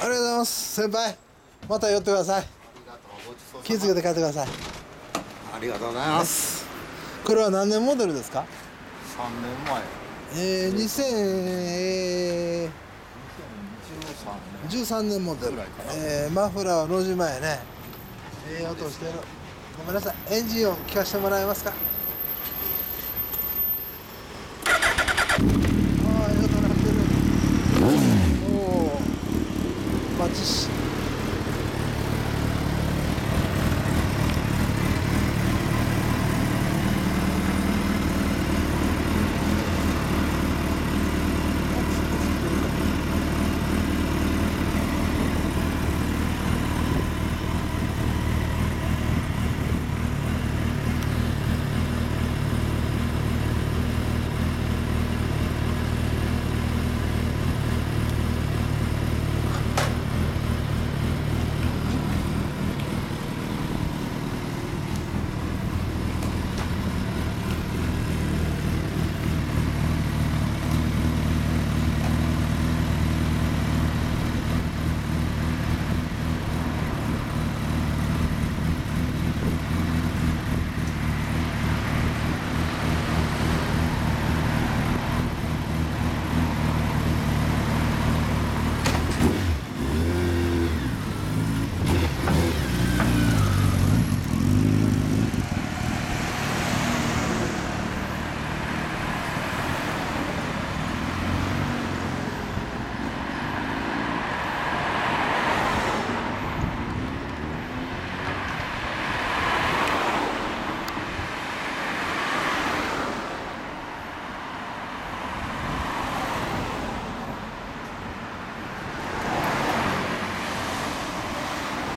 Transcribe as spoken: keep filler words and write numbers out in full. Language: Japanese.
ありがとうございます。先輩、また寄ってください。気をつけて帰ってください。 ありがとうございます。 これは何年モデルですか？ さんねんまえ。 えー、にせんじゅうさんねんモデル。えー、マフラーは路地前ね。ええ音してる。ごめんなさい。エンジン音聞かせてもらえますか？ああ、いい音鳴ってる。おお。マチシ。